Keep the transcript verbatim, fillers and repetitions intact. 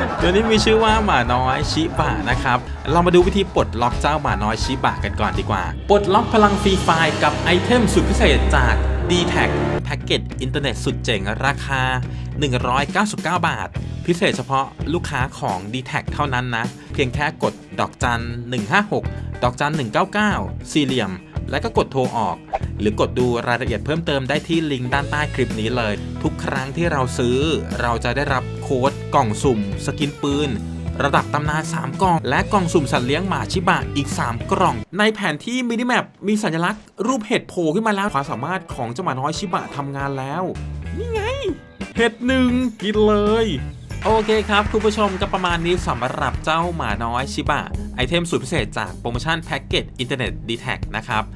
ตัวนี้มีชื่อว่าหมาน้อยชิบะนะครับเรามาดูวิธีปลดล็อกเจ้าหมาน้อยชิบะกันก่อนดีกว่าปลดล็อกพลังฟรีไฟล์กับไอเทมสุดพิเศษจาก ดี แท็ก แพ็กเกจอินเทอร์เน็ตสุดเจ๋งราคาหนึ่งร้อยเก้าสิบเก้าบาทพิเศษเฉพาะลูกค้าของ ดี แท็ก เท่านั้นนะเพียงแค่กดดอกจันหนึ่งห้าหกดอกจันหนึ่งเก้าเก้าสี่เหลี่ยมแล้วก็กดโทรออกหรือกดดูรายละเอียดเพิ่มเติมได้ที่ลิงก์ด้านใต้คลิปนี้เลยทุกครั้งที่เราซื้อเราจะได้รับโค้ดกล่องสุ่มสกินปืนระดับตำนานสามกล่องและกล่องสุ่มสัตว์เลี้ยงหมาชิบะอีกสามกล่องในแผนที่มินิแมปมีสัญลักษณ์รูปเห็ดโผล่ขึ้นมาแล้วความสามารถของเจ้าหมาน้อยชิบะทำงานแล้วนี่ไงเห็ดหนึ่งกินเลยโอเคครับคุณผู้ชมก็ประมาณนี้สำหรับเจ้าหมาน้อยชิบะไอเทมสุดพิเศษจากโปรโมชั่นแพ็กเกจอินเทอร์เน็ต ดี แท็ก นะครับ